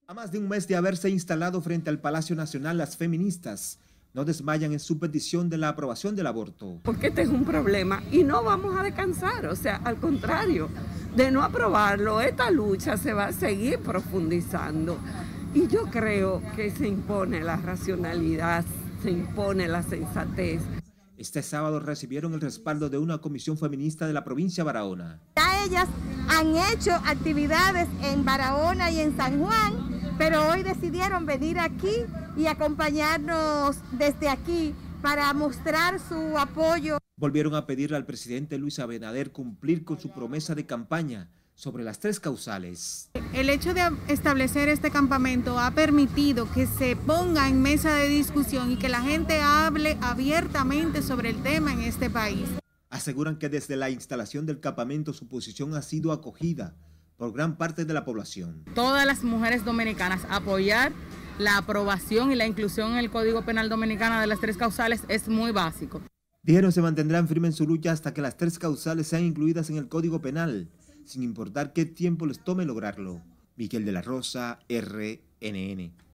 A más de un mes de haberse instalado frente al Palacio Nacional, las feministas no desmayan en su petición de la aprobación del aborto. Porque este es un problema y no vamos a descansar, o sea, al contrario, de no aprobarlo, esta lucha se va a seguir profundizando. Y yo creo que se impone la racionalidad, se impone la sensatez. Este sábado recibieron el respaldo de una comisión feminista de la provincia de Barahona. Ya ellas han hecho actividades en Barahona y en San Juan, pero hoy decidieron venir aquí y acompañarnos desde aquí para mostrar su apoyo. Volvieron a pedirle al presidente Luis Abinader cumplir con su promesa de campaña sobre las 3 causales. El hecho de establecer este campamento ha permitido que se ponga en mesa de discusión y que la gente hable abiertamente sobre el tema en este país. Aseguran que desde la instalación del campamento su posición ha sido acogida por gran parte de la población. Todas las mujeres dominicanas apoyar la aprobación y la inclusión en el Código Penal Dominicano de las 3 causales es muy básico. Dijeron se mantendrán firmes en su lucha hasta que las 3 causales sean incluidas en el Código Penal, sin importar qué tiempo les tome lograrlo. Miguel de la Rosa, RNN.